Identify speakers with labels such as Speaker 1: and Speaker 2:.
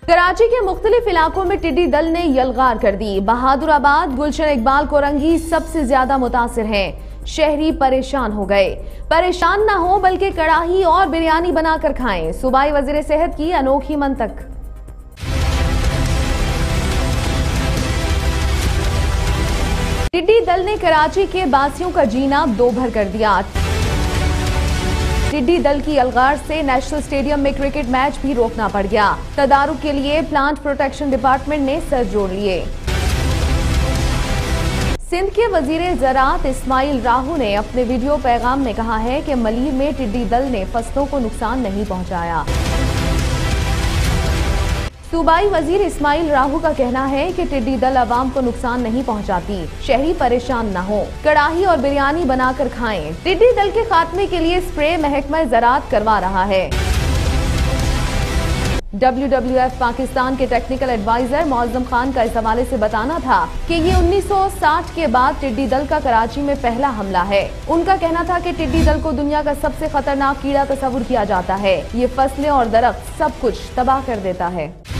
Speaker 1: कराची के मुख्तलिफ इलाकों में टिड्डी दल ने यलगार कर दी। बहादुराबाद, गुलशन इकबाल, कोरंगी सबसे ज्यादा मुतासिर हैं। शहरी परेशान हो गए। परेशान ना हो बल्कि कड़ाही और बिरयानी बनाकर खाएं, सूबाई वजीर सेहत की अनोखी मंतक। टिड्डी दल ने कराची के बासियों का जीना दोभर कर दिया। टिड्डी दल की अलगार से नेशनल स्टेडियम में क्रिकेट मैच भी रोकना पड़ गया। तदारुक के लिए प्लांट प्रोटेक्शन डिपार्टमेंट ने सर जोड़ लिए। सिंध के वजीर ज़राअत इस्माइल राहू ने अपने वीडियो पैगाम में कहा है कि मलीर में टिड्डी दल ने फसलों को नुकसान नहीं पहुंचाया। सूबाई वजीर इस्माइल राहू का कहना है कि टिड्डी दल अवाम को नुकसान नहीं पहुंचाती, शहरी परेशान न हो, कड़ाही और बिरयानी बनाकर खाएं। टिड्डी दल के खात्मे के लिए स्प्रे महकमा ज़राअत करवा रहा है। WWF पाकिस्तान के टेक्निकल एडवाइजर मौज़म खान का इस हवाले से बताना था कि ये 1960 के बाद टिड्डी दल का कराची में पहला हमला है। उनका कहना था कि टिड्डी दल को दुनिया का सबसे खतरनाक कीड़ा तस्वुर किया जाता है। ये फसलें और दरख्त सब कुछ तबाह कर देता है।